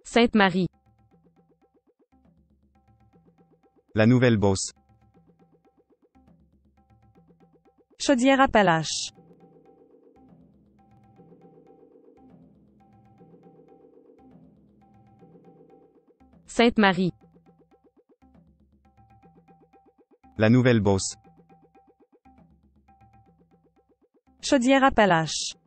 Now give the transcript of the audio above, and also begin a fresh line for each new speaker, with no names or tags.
Sainte-Marie.
La Nouvelle-Beauce.
Chaudière-Appalaches.
Sainte-Marie.
La Nouvelle-Beauce.
Chaudière-Appalaches.